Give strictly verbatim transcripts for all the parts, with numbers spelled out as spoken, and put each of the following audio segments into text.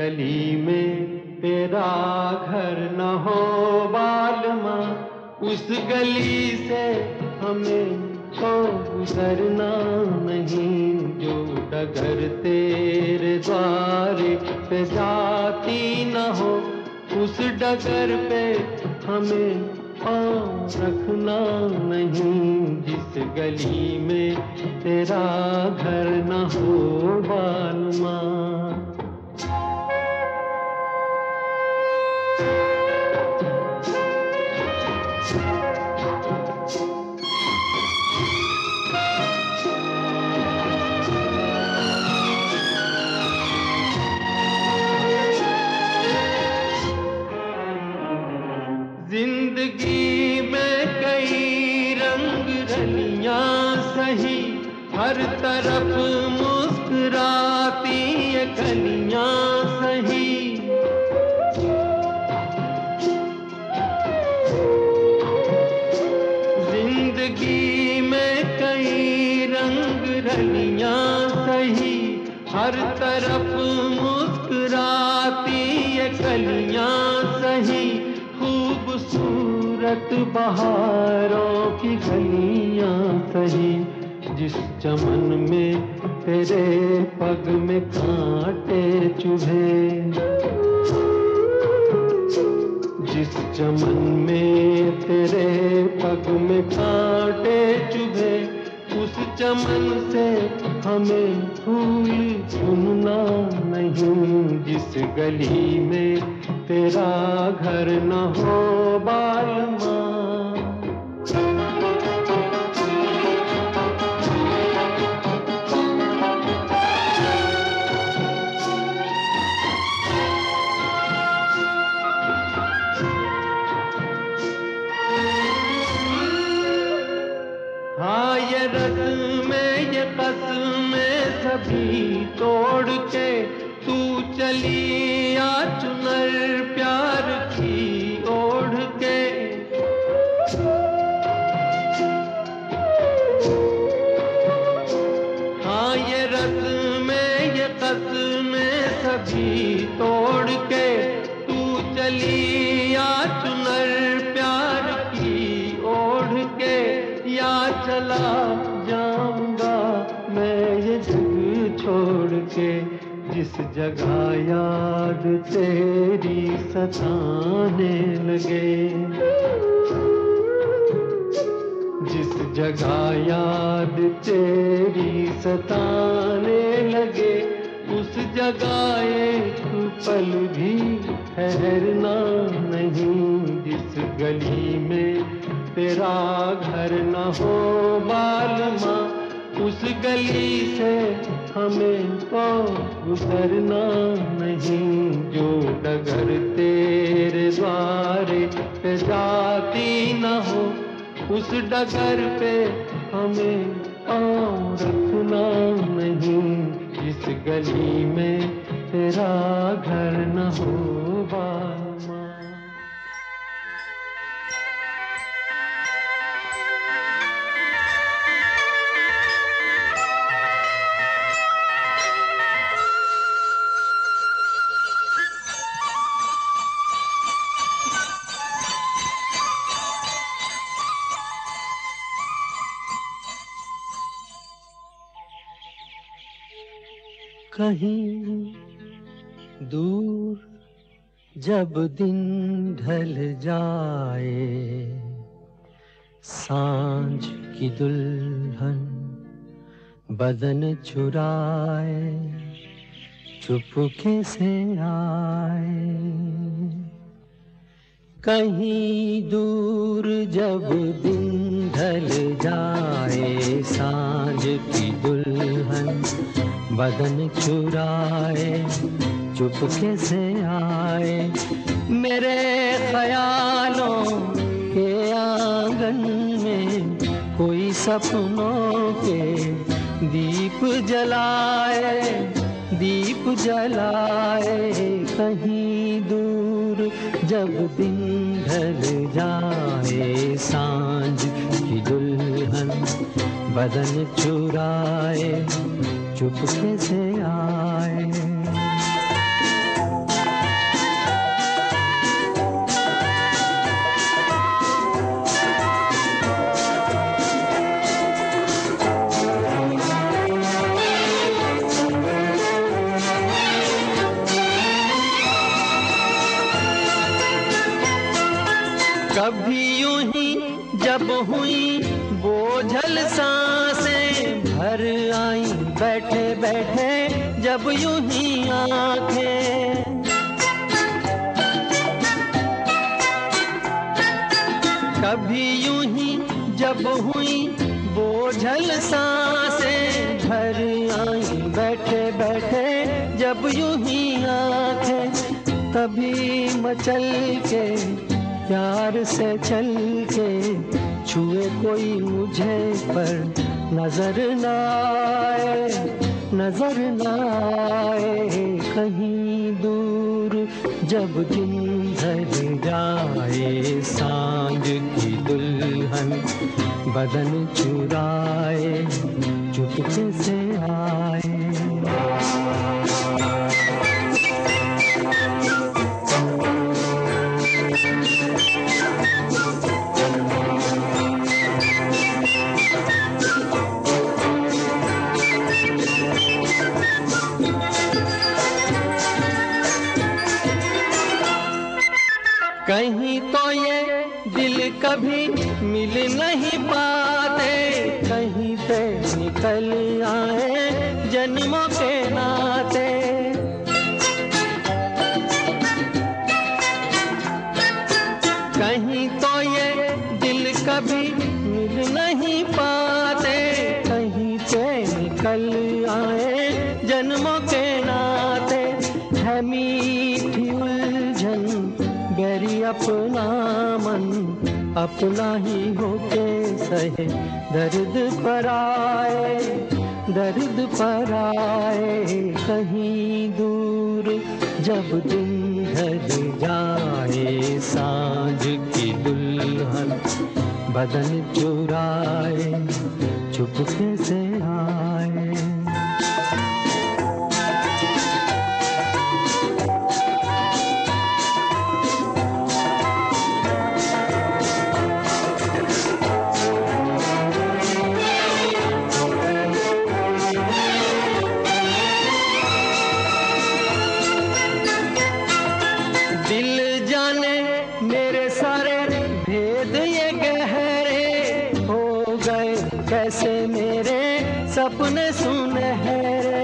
गली में तेरा घर न हो बालमा, उस गली से हमें तो गुजरना नहीं। जो डगर तेरे द्वारे पे जाती न हो, उस डगर पे हमें पाँव रखना नहीं। जिस गली में तेरा घर न हो बालमा। जिंदगी में कई रंग रलियां सही, हर तरफ मुस्कुराती ये कलियां सही। जिंदगी में कई रंग रलियां सही, हर तरफ मुस्कुराती ये कलियां सही। खूबसूरत बहारों की गलियां सही, जिस चमन में तेरे पग में कांटे चुभे। जिस चमन में तेरे पग में कांटे चुभे, उस चमन से हमें फूल चुनना नहीं। जिस गली में तेरा घर न हो बालमा। हाँ ये रस्में ये कसमें सभी तोड़ के तू चली आ चुनर प्यार की ओढ़ के। हाँ ये रस्में ये कसमें सभी तोड़ के तू चली आ चुनर प्यार की ओढ़ के। या चला जाऊंगा मैं ये जग छोड़ के, जिस जगह याद तेरी सताने लगे। जिस जगह याद तेरी सताने लगे, उस जगह एक पल भी ठहरना नहीं। जिस गली में तेरा घर न हो बालमा, उस गली से हमें तो गुजरना नहीं। जो डगर तेरे द्वारे पे जाती न हो, उस डगर पे हमें पाँव रखना नहीं। जिस गली में तेरा घर न हो बालमा। कहीं दूर जब दिन ढल जाए, सांझ की दुल्हन बदन चुराए चुपके से आए। कहीं दूर जब दिन ढल जाए, सांझ की दुल्हन बदन चुराए चुपके से आए। मेरे ख्यालों के आंगन में कोई सपनों के दीप जलाए, दीप जलाए। कहीं दूर जब दिन ढल जाए, सांझ की दुल्हन बदन चुराए चुपके से आए। कभी यूं ही जब हुई बोझल सांसें भर आई बैठे बैठे जब यूं ही आंखें। कभी यूं ही जब हुई बोझल सांसें भर आई बैठे बैठे जब यूं ही आंखें। तभी मचल के प्यार से चल के छुए कोई मुझे पर नजर न आए, नजर न आए। कहीं दूर जब दिन ढल जाए सांझ की दुल्हन बदन चुराए चुपके से आए। कहीं तो ये दिल कभी मिल नहीं पाते, कहीं से निकल आए जन्मों के नाते। कहीं तो ये दिल कभी मिल नहीं पाते, कहीं से निकल आए जन्मों के नाते। है मीठी उलझन गैरी अपना मन अपना ही होके सहे दर्द पर आए, दर्द पर आए। कहीं दूर जब दिन ढल जाए सांझ की दुल्हन बदन चुराए चुपके से आए। दिल जाने मेरे सारे भेद ये गहरे हो गए कैसे मेरे सपने सुनहरे।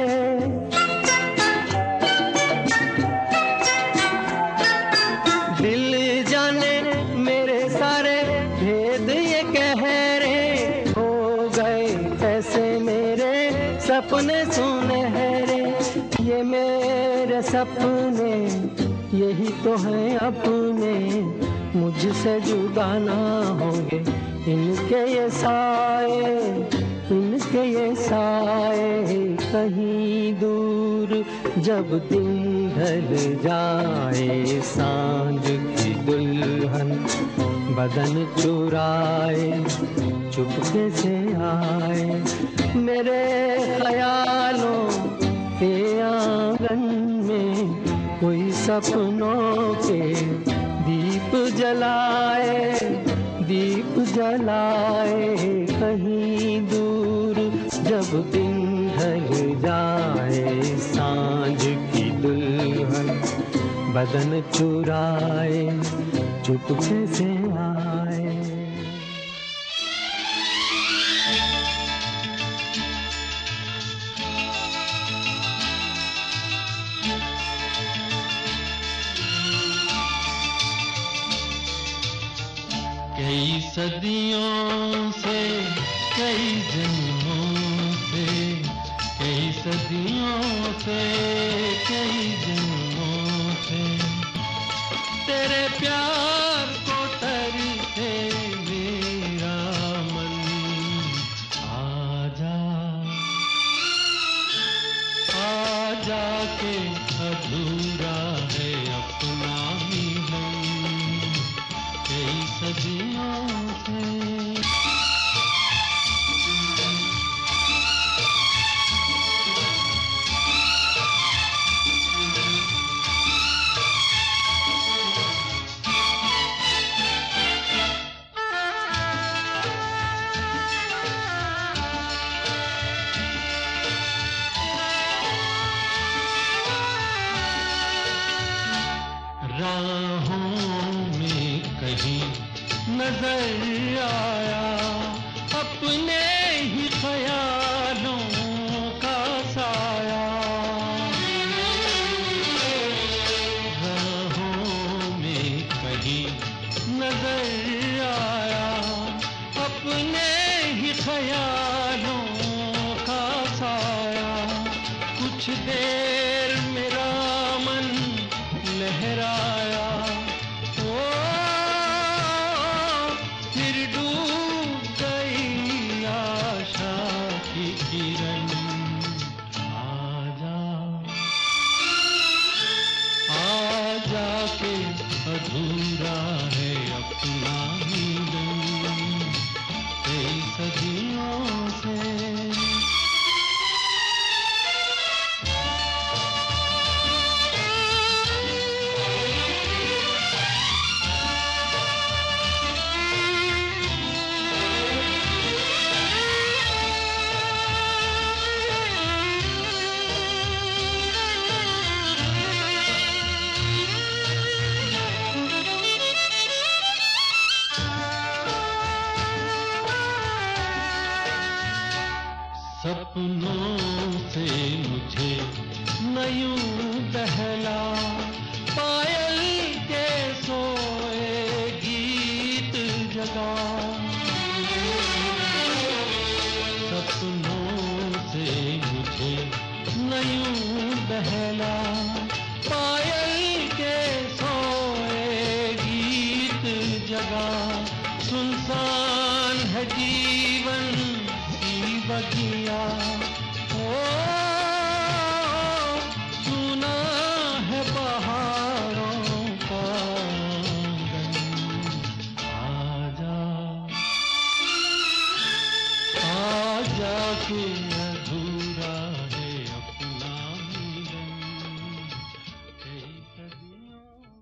दिल जाने मेरे सारे भेद ये गहरे हो गए कैसे मेरे सपने सुनहरे। ये मेरे सपने यही तो है अपने, मुझसे जुदा ना होंगे इनके ये साए, इनके ये साए। कहीं दूर जब दिन ढल जाए सांझ की दुल्हन बदन चुराए चुपके से आए। मेरे ख्यालों के आंगन में कोई सपनों के दीप जलाए, दीप जलाए। कहीं दूर जब दिन ढल जाए सांझ की दुल्हन बदन चुराए चुपके से आए। कई सदियों से कई जन्मों से, कई सदियों से कई जन्मों से तेरे प्यार को तरसे मेरा मन। आजा आजा के अधूरा है अपना मिलन कई सदियों से। राहों में कहीं नजर आया, अपने ही ख्यालों का साया। राहों में कहीं नजर आया, अपने ही ख्यालों का साया। कुछ देर मेरा मन लहराया, ओ फिर डूब गई आशा की किरण। आजा आजा के अधूरा है अपना मिलन कई सदियों से। सपनों से मुझे न यूं बहला, पायल के सोए गीत जगा। सपनों से मुझे न यूं बहला, पायल के सोए गीत जगा। सुनसान है जीवन की बगिया, ओ सुना है बहारों का आंगन। आजा आजा के अधूरा है अपना मिलन कई सदियों।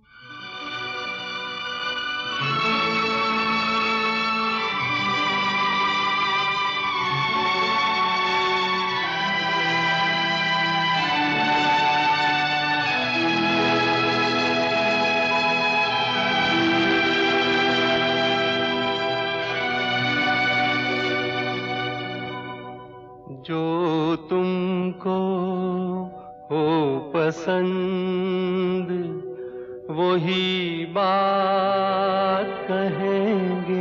जो तुमको हो पसंद वही बात कहेंगे।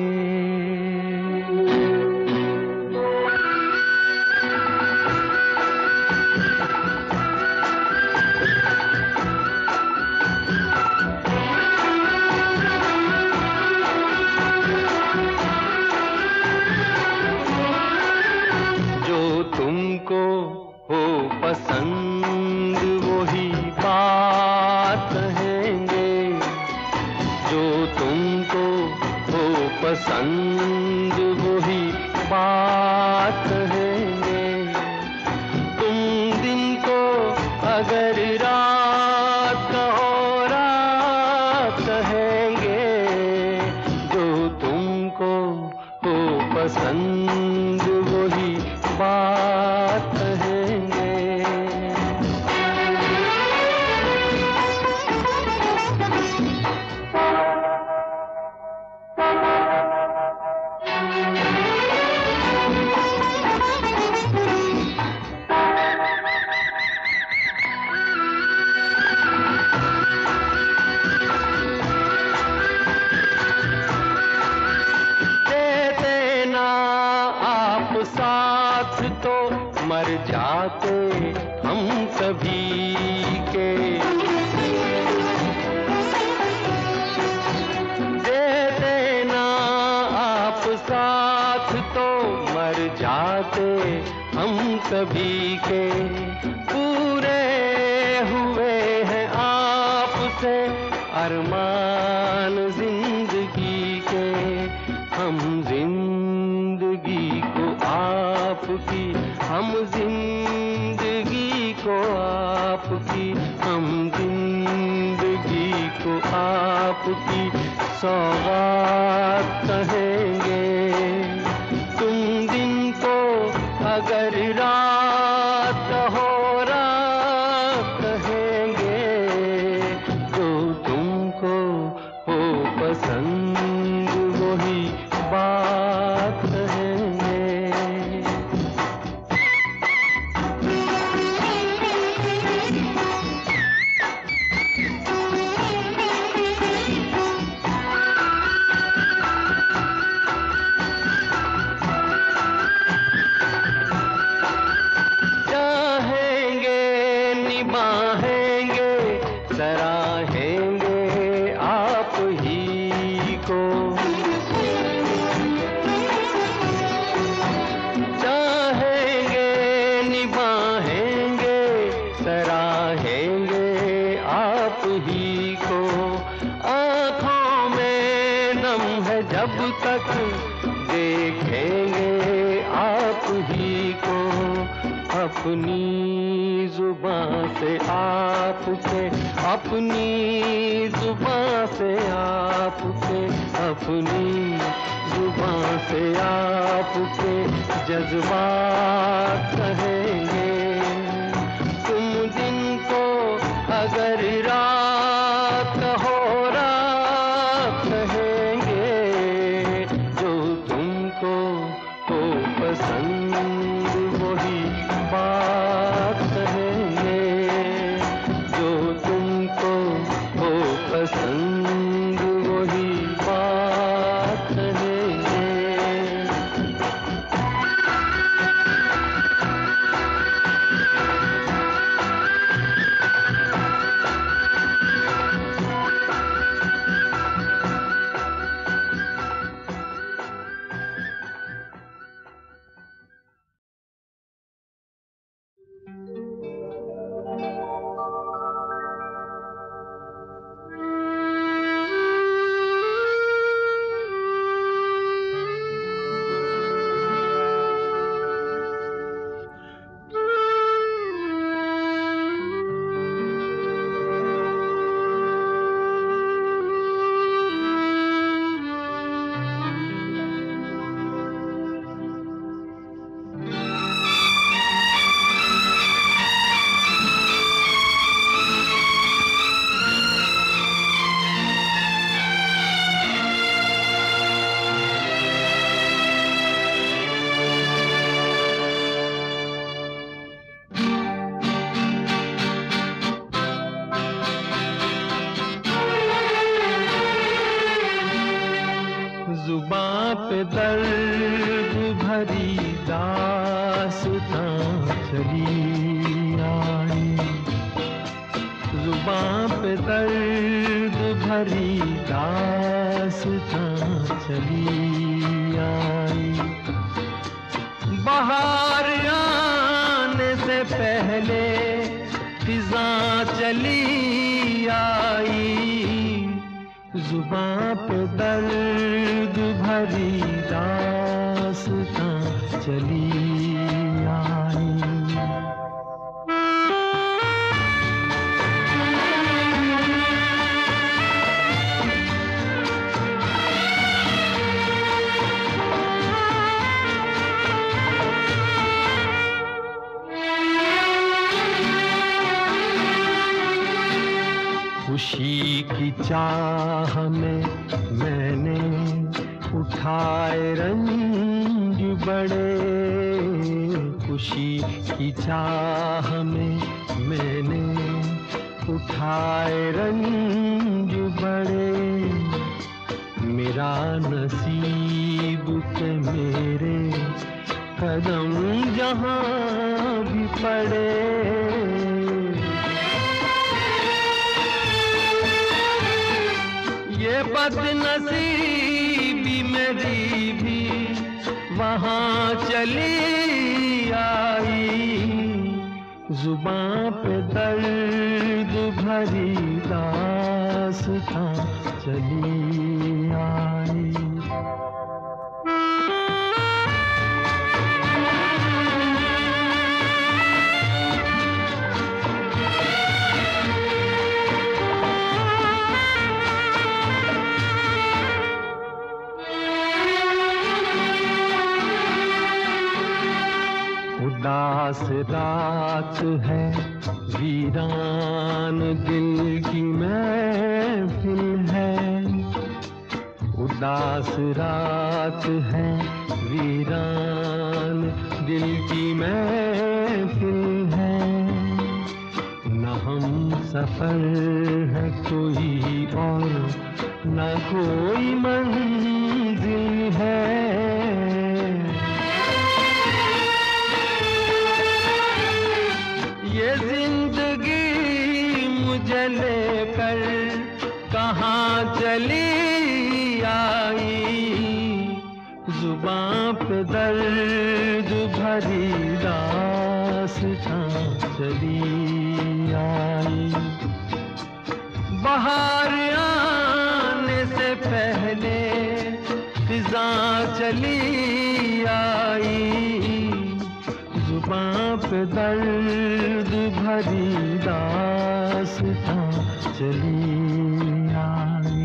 तुमको हो पसंद वही बात कहेंगे। जो तुमको हो पसंद वही बात कहेंगे। तुम दिन को अगर रात कहो रात कहेंगे। जो तुमको हो पसंद वही बात कहेंगे। देते ना आप साथ तो मर जाते हम सभी के। देते ना आप साथ तो मर जाते हम सभी के। पूरे हुए हैं आपसे अरमान जिंदगी के। हम जिंदगी को आपकी, हम जिंदगी को आपकी, हम जिंदगी को आपकी सौगात कहेंगे। तुम दिन को अगर रात हो रात कहेंगे। जो तुमको हो पसंद वही जब तक देखेंगे आप ही को अपनी जुबान से आपके, अपनी जुबान से आपके, अपनी जुबान से आपके जज्बात कहेंगे। तुम दिन को अगर रात हो रात कहेंगे, जो तुमको हो पसंद वही बात कहेंगे, जो तुमको हो पसंद वही बात कहेंगे। जुबां पे दर्द भरी दास्तां चली आई, जुबां पे दर्द भरी दास्तां चली आई। बाहर आने से पहले फिजां चली आई, जुबां पे दर्द भरी दास्तां चली आई। खुशी की चाह में मैंने उठाए रंज बड़े, खुशी की चाह में मैंने उठाए रंज बड़े। मेरा नसीब के मेरे कदम जहाँ भी पड़े, ये बदनसीबी मेरी भी वहाँ चली आई। जुबां पे दर्द भरी दास्तां चली आई। उदास रात है, वीरान दिल की महफिल है। उदास रात है, वीरान दिल की महफिल है। न हम सफर है कोई और न कोई मंजिल है। ये जिंदगी मुझे लेकर कहाँ चली आई। जुबां पे दर्द भरी दास्तां चली आई। बाहर आने से पहले चली आई, जुबां पे दर्द भरी दास्तां चली आई।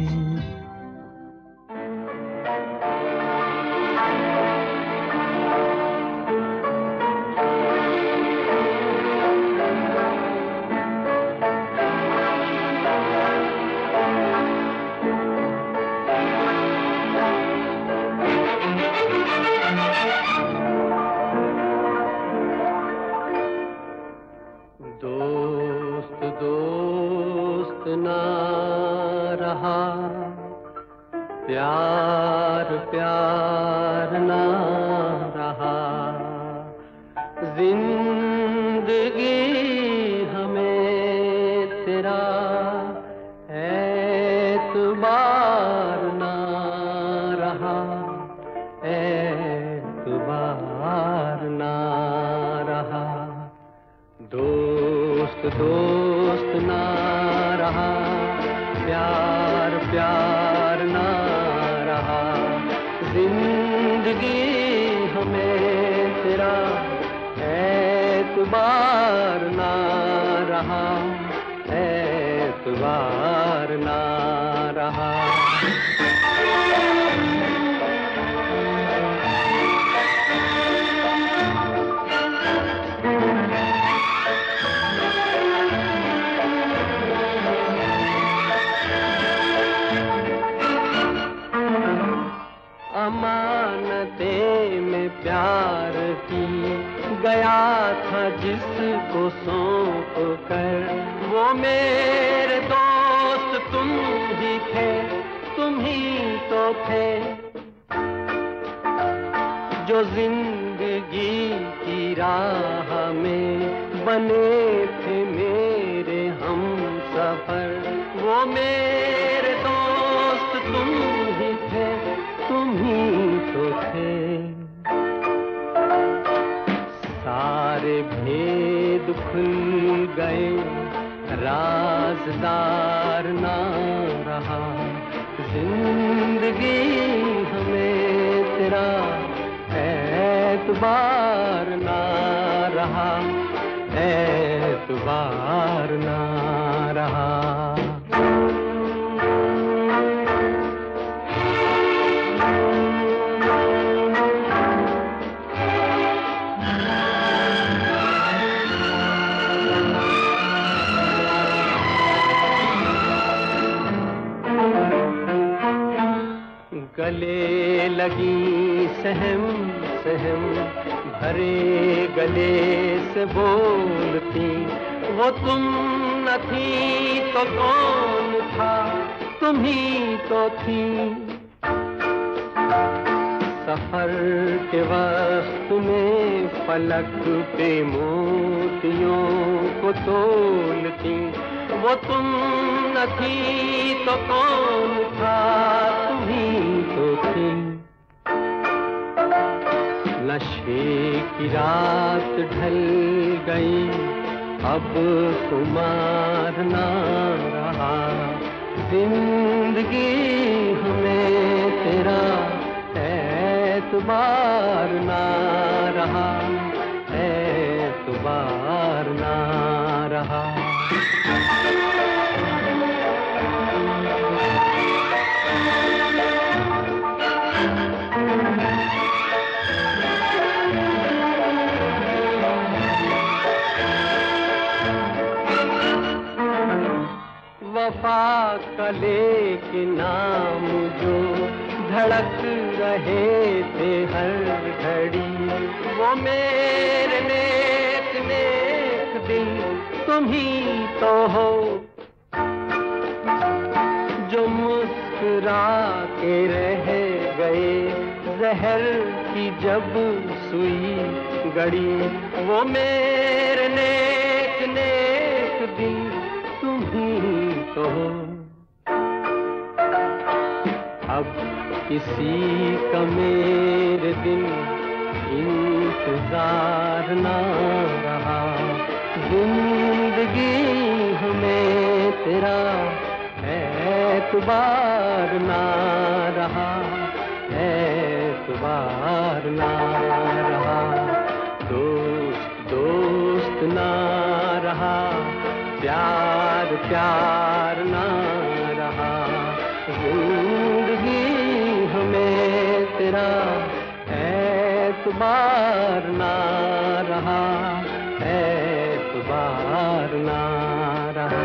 दोस्त दोस्त ना रहा, प्यार प्यार ना रहा, जिंदगी हमें तेरा एतबार ना रहा, एतबार ना रहा। दोस्त दोस्त ना रहा, प्यार प्यार ना रहा, जिंदगी हमें तेरा एतबार ना रहा, एतबार ना रहा। अमानते में प्यार की गया था जिसको सौंप कर, वो मेरे दोस्त तुम ही थे, तुम ही तो थे जो जिंदगी की राह में बने थे मेरे हम सफर। वो मेरे दोस्त तुम ही थे, तुम ही तो थे। सारे भेद खुल गए, राज़दार ना रहा, जिंदगी हमें तेरा एतबार ना रहा, एतबार ना रहा। गले लगी सहम सहम भरे गले से बोलती, वो तुम न थी तो कौन था, तुम ही तो थी। सफर के वक्त में पलक पे मोतियों को तोलती, वो तुम न थी तो कौन था, तुम ही तो थी। नशे की रात ढल गई, अब खुमार ना रहा, जिंदगी हमें तेरा एतबार ना रहा, एतबार ना रहा। वफा का लेके नाम जो धड़क रहे थे हर घड़ी, वो मेरे नेक नेक दिल तुम ही तो हो, जो मुस्कुरा के रह गए जहर की जब सुई गड़ी, वो मेरे नेक नेक दिल तुम ही तो हो। अब किसी का मेरे दिन इंतजार ना रहा, जिंदगी हमें तेरा एतबार ना रहा, एतबार एतबार ना रहा, दोस्त दोस्त ना रहा, प्यार प्यार ना रहा, जिंदगी हमें तेरा एतबार ना रहा, एतबार ना रहा।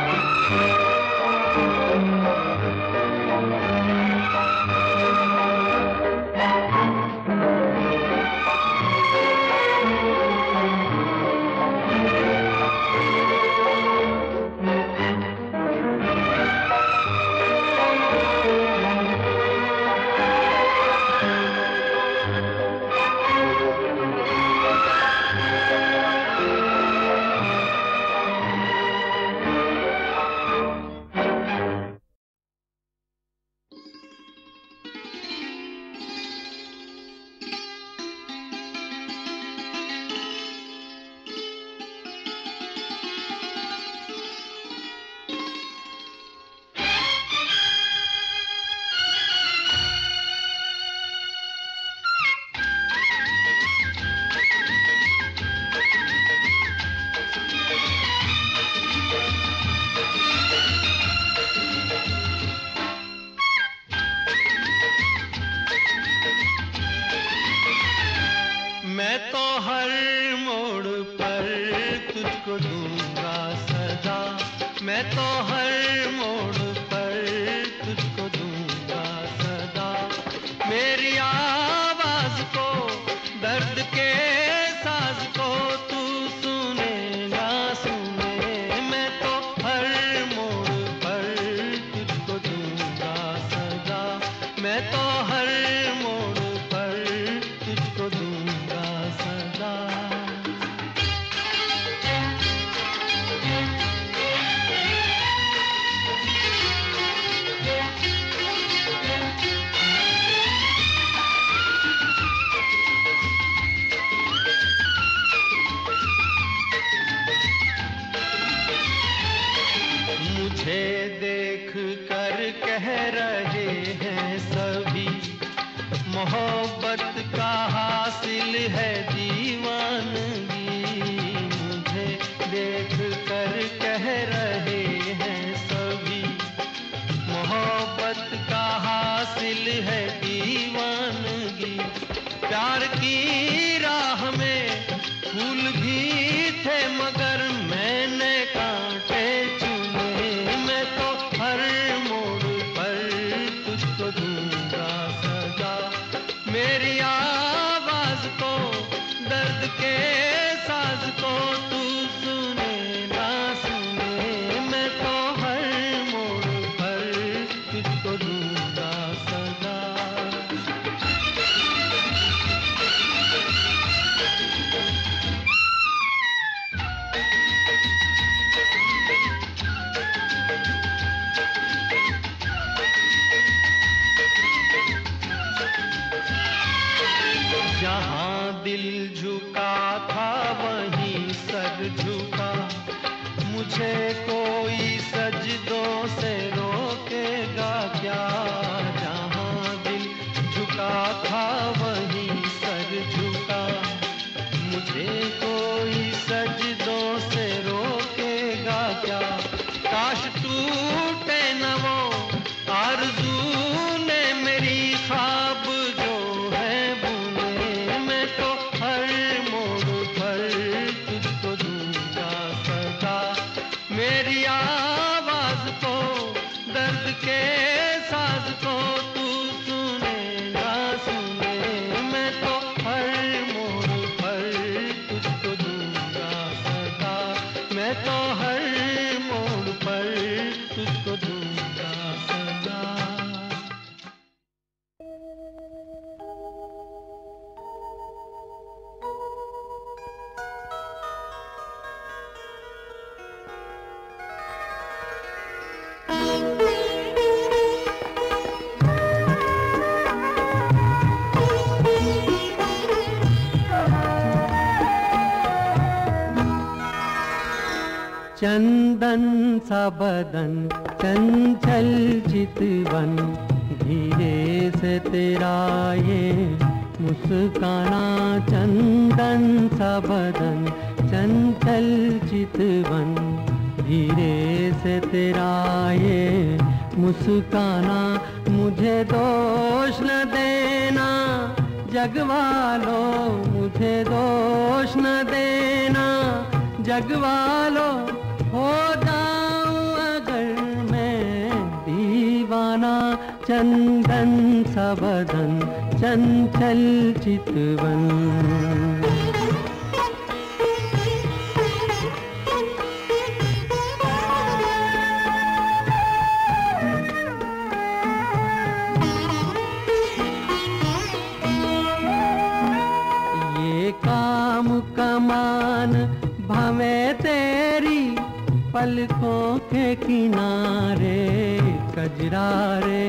मैं तो हर मोड़ पर तुझको दूंगा सदा, मैं तो हर मोड़ पर तुझको दूंगा सदा। मेरी आवाज को, दर्द के साज को तू सुने ना सुने, मैं तो हर मोड़ पर तुझको दूंगा सदा, मैं तो हर मोड़ पर तुझको दूंगा सदा। मुझे देख कर कह रहे हैं सभी, मोहब्बत का हासिल है दीवानगी। मुझे देख कर कह रहे हैं सभी, मोहब्बत का हासिल है दीवानगी। प्यार की राह में फूल भी थे मगर मैंने कांटे चुने, मैं तो हर मोड़ पर तुझको दूंगा सदा। मेरी आवाज को, दर्द के साज को तू सुने ना सुने, मैं तो हर मोड़ पर तुझको दूंगा सदा। जहाँ दिल झुका था वहीं सर झुका, मुझे कोई सजदों से रोकेगा क्या। जहाँ दिल झुका था वहीं सर झुका, मुझे कोई सजदों से रोकेगा क्या। काश टूटे न वो आरज़ू ने मेरी ख्वाब जो है बुने, मैं तो हर मोड़ पर तुझको दूंगा सदा। मेरी आवाज को, दर्द के साज को तू सुने ना सुने, मैं तो हर मोड़ पर तुझको दूंगा सदा। मैं तो हर मोड़ पर तुझको दूंगा सदा। चंदन सा बदन, चंचल चितवन, धीरे से तेरा ये मुस्काना, चंदन सा बदन, चंचल चितवन। धीरे से तेरा ये मुस्काना, मुझे दोष न देना जगवालो, मुझे दोष न देना जगवालो। हो जाऊं अगर मैं दीवाना, चंदन सा बदन, चंचल चितवन। काम कमान भवे तेरी पलकों के किनारे कजरारे।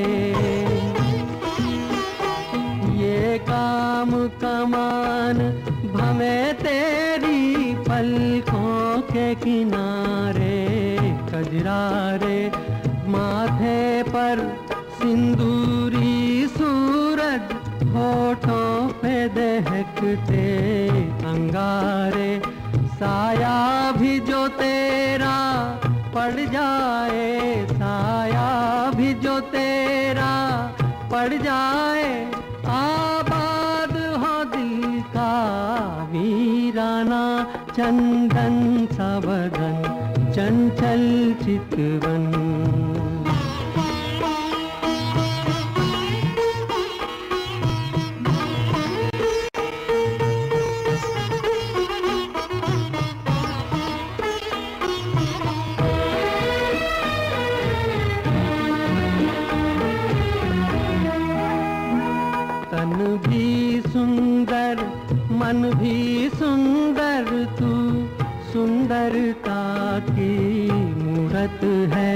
ये काम कमान भवे तेरी पलकों के किनारे कजरारे। माथे पर सिंदूरी सूरज, होठों पे दहकते अंगारे। साया भी जो तेरा पड़ जाए, साया भी जो तेरा पड़ जाए, आबाद हो दिल का वीराना। चंदन सा बदन, चंचल चितवन। तन भी सुंदर, मन भी सुंदर, तू सुंदरता की मूरत है।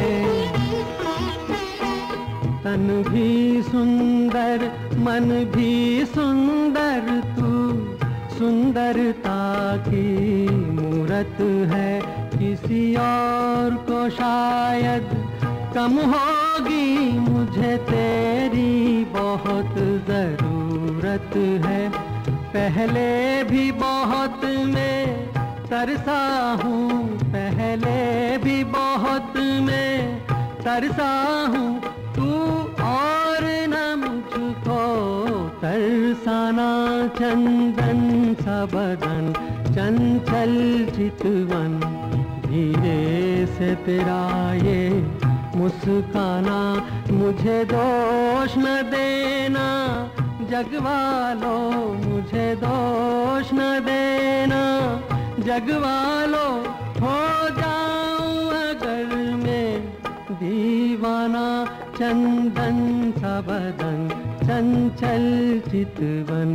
तन भी सुंदर, मन भी सुंदर, तू सुंदरता की मूरत है। किसी और को शायद कम होगी, मुझे तेरी बहुत जरूरत है। पहले भी बहुत मैं तरसा हूँ, पहले भी बहुत मैं तरसा हूँ। तू और न मुझको तरसाना, चंदन सा बदन, चंचल चितवन। धीरे से तेरा ये मुस्काना, मुझे दोष न देना जगवालो, मुझे दोष न देना जगवालो। हो जाऊं अगर मैं दीवाना, चंदन सा बदन, चंचल चितवन।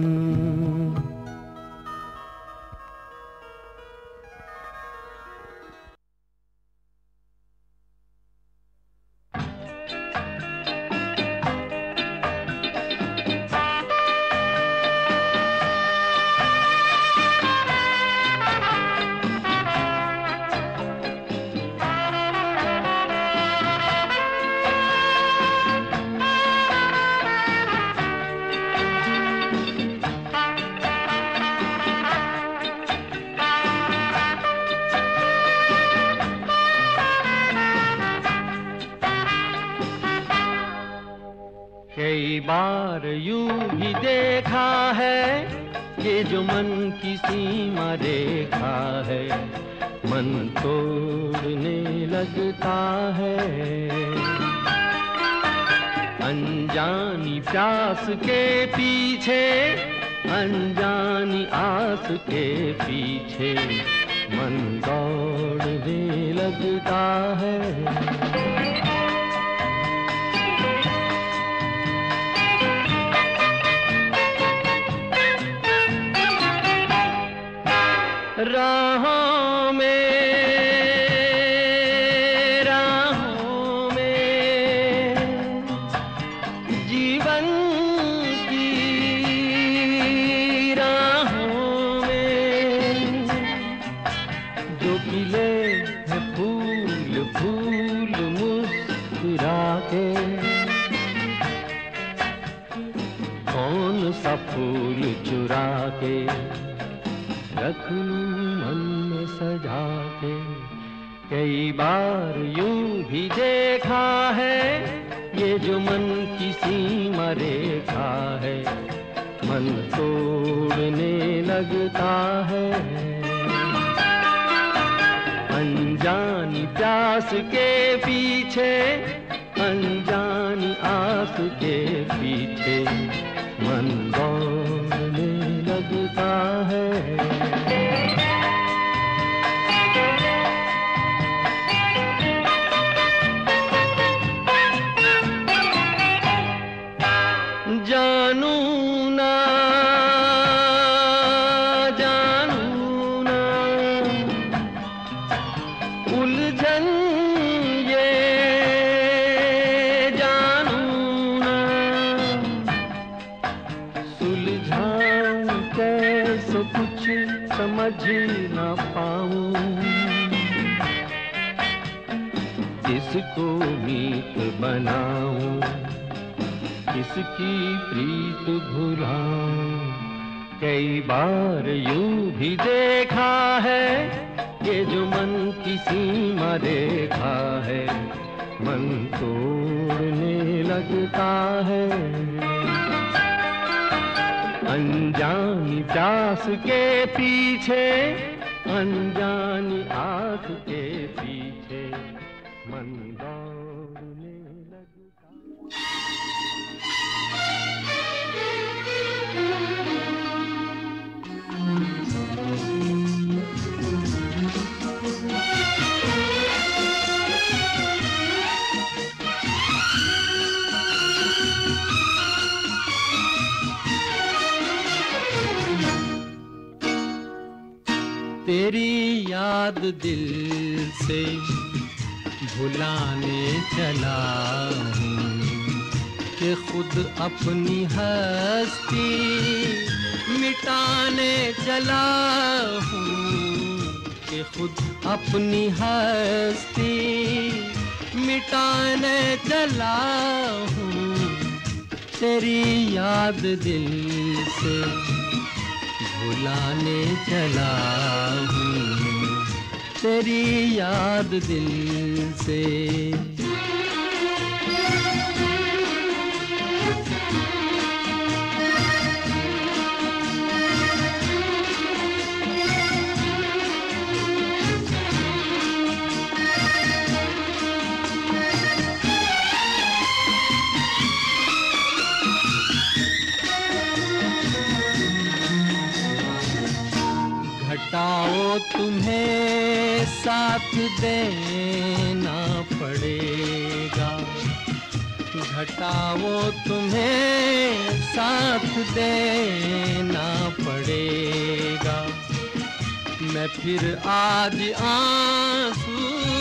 कई बार यूं ही देखा है, ये जो मन की सीमा रेखा है, मन तोड़ने लगता है। अनजानी प्यास के पीछे, अनजानी आस के पीछे, मन दौड़ने लगता है। राहों में, राहों में, जीवन की राहों में, जो खिले हैं फूल फूल मुझ सा फूल चुरा के रख लूं मन में सजा के। कई बार यूं भी देखा है ये जो मन की सीमा रेखा है, मन तोड़ने लगता है। अनजानी प्यास के पीछे, अनजानी आस के पीछे मन दौड़ने लगता है। जानू ना जानू ना उलझन ये जानू ना, सुलझाऊं कैसे कुछ समझ ना पाऊं। किसको मीत बनाऊं, किसकी प्रीत भुलाऊं। कई बार यूं भी देखा है ये जो मन की सीमा रेखा है, मन तोड़ने लगता है। अनजानी प्यास के पीछे, अनजानी आस के पीछे मन दौड़ने लगता है। तेरी याद दिल से भुलाने चला हूँ कि खुद अपनी हस्ती मिटाने चला हूँ, कि खुद अपनी हस्ती मिटाने चला हूँ। तेरी याद दिल से भुलाने चला हूँ, तेरी याद दिल से। घटाओ तुम्हें साथ देना पड़ेगा, घटाओ तुम्हें साथ देना पड़ेगा। मैं फिर आज आंसू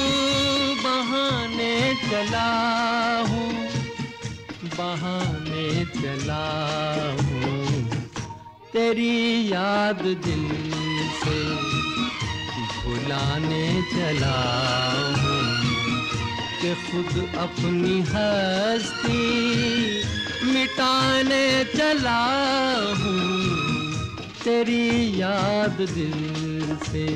बहाने चला हूँ, बहाने चला हूँ। तेरी याद दिल से भुलाने चला हूँ, कि खुद अपनी हस्ती मिटाने चला हूँ। तेरी याद दिल से।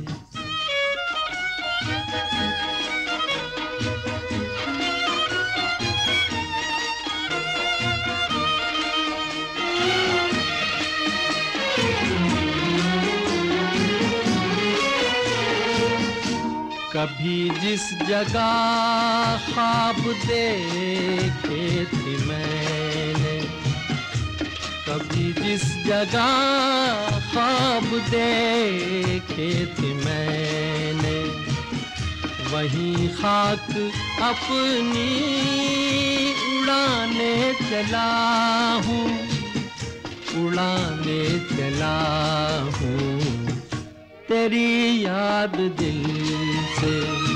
कभी जिस जगह ख्वाब देखे थे मैंने, कभी जिस जगह ख्वाब देखे थे मैंने, वहीं खाक अपनी उड़ाने चला हूँ, उड़ाने चला हूँ। तेरी याद दिल से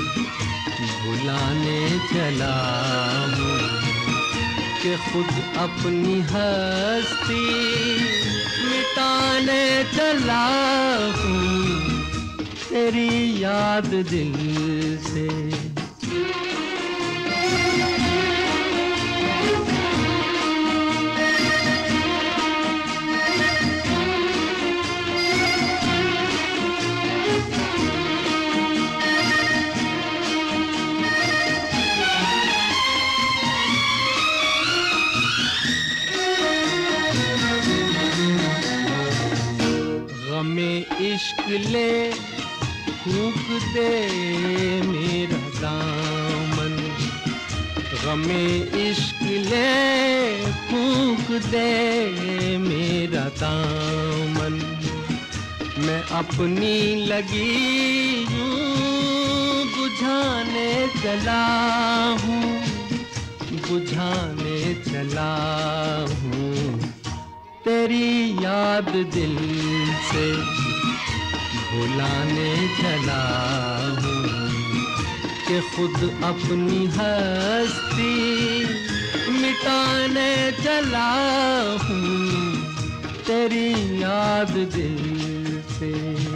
भुलाने चला हूँ, कि खुद अपनी हस्ती मिटाने चला हूँ। तेरी याद दिल से। दे मेरा दामन, गमे इश्क ले फूंक दे मेरा दामन। मैं अपनी लगी यूं बुझाने चला हूँ, बुझाने चला हूँ। तेरी याद दिल से भुलाने चला हूँ कि खुद अपनी हस्ती मिटाने चला हूँ। तेरी याद दिल से।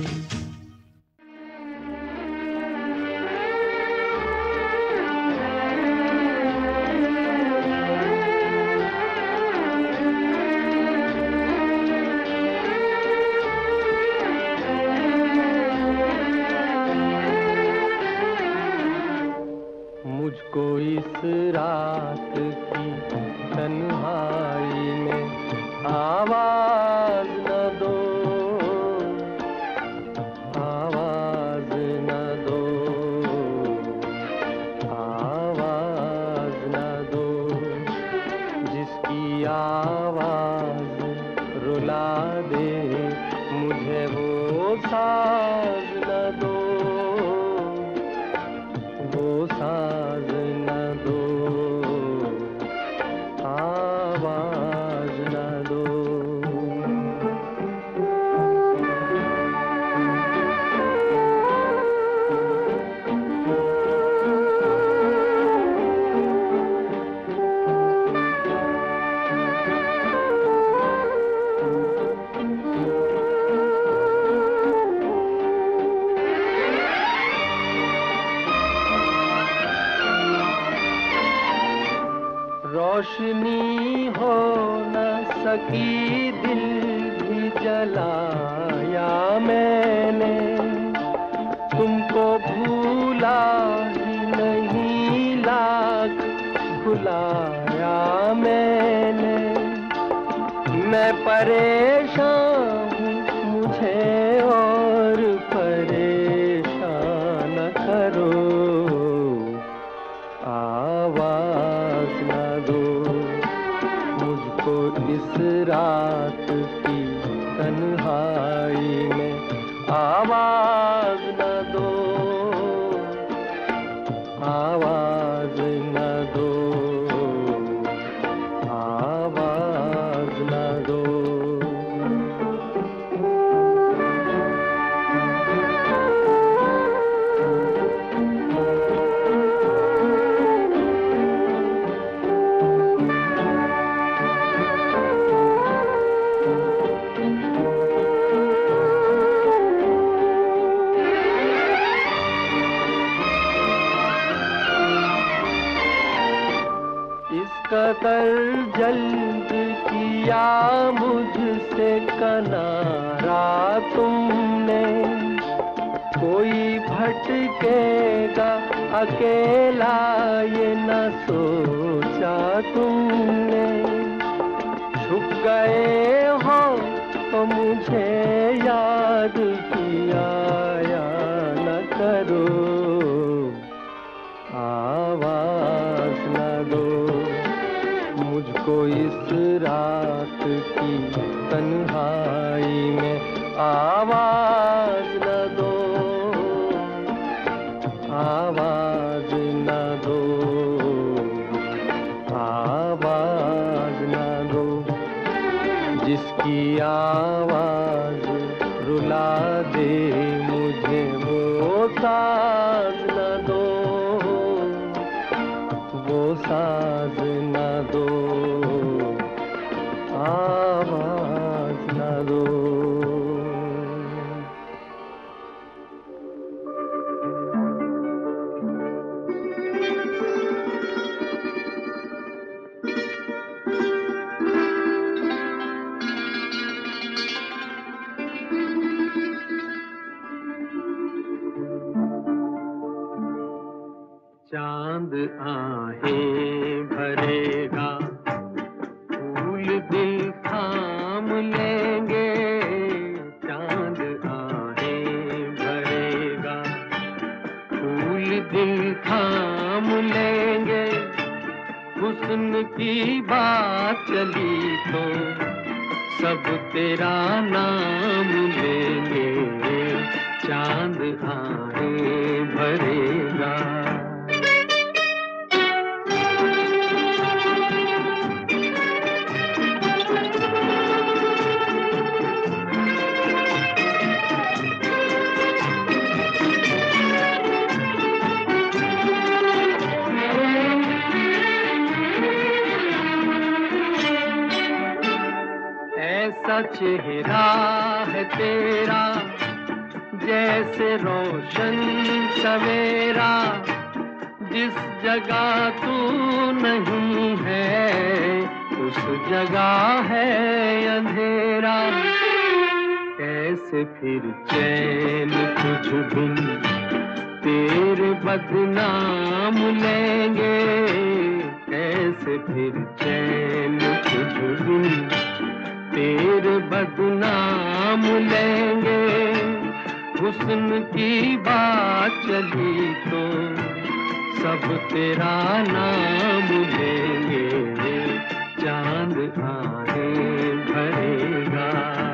मुझको इस रात की तन्हाई में आवाज न दो, आवाज न दो, आवाज न दो। जिसकी आवाज रुला दे मुझे वो साज न दो, वो साज न दो, आवाज न दो। रोशनी हो न सकी दिल भी जलाया मैंने, तुमको भूला ही नहीं लाख भुलाया मैंने। मैं परेशान हूँ मुझे और परेशान न करो, आवाज न दो। मुझको इस रात की तन्हाई में आवाज न दो, आवाज न दो, आवाज न दो। कदर जल्द किया मुझसे किनारा तुमने, कोई भटकेगा अकेला ये न सोचा तुमने। छुप गए हो तो मुझे याद किया या न करो, आवाज न दो। मुझको इस रात की तन्हाई में आवाज न दो, आवाज न दो, आवाज न दो। जिसकी आवाज रुला दे मुझे वो साज न दो, वो साज न दो, आवाज न दो। बात चली तो सब तेरा नाम लेंगे, चांद आए भरेगा। ऐसा चेहरा है तेरा जैसे रोशन सवेरा, जिस जगह तू नहीं है उस जगह है अंधेरा। कैसे फिर चैन तुझ बिन तेरे बदनाम लेंगे, कैसे फिर चैन तुझ बिन तेरे बदनाम लेंगे। हुस्न की बात चली तो सब तेरा नाम लेंगे, चांद आए भरेगा।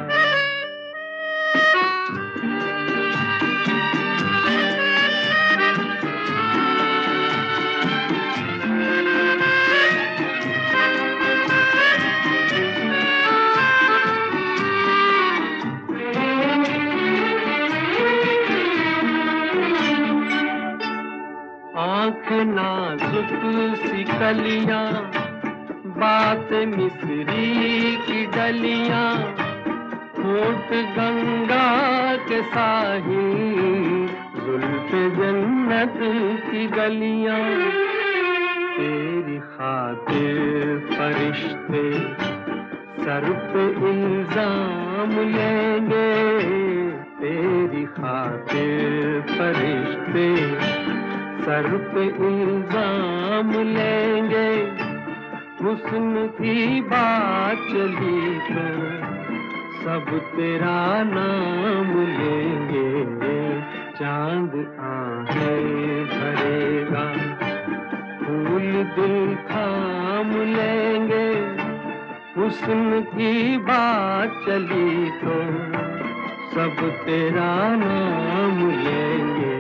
आँख नाजुक सी कलियां, बात मिस्री की डलियां, होठ गंगा के साहिल, जुल्फ जन्नत की गलियां। तेरी खातिर फरिश्ते सर पे इल्जाम लेंगे, तेरी खातिर फरिश्ते सर पे इल्जाम लेंगे। हुस्न की बात चली तो सब तेरा नाम लेंगे, चांद आए भरेगा। फूल दिल थाम लेंगे, हुस्न की बात चली तो सब तेरा नाम लेंगे,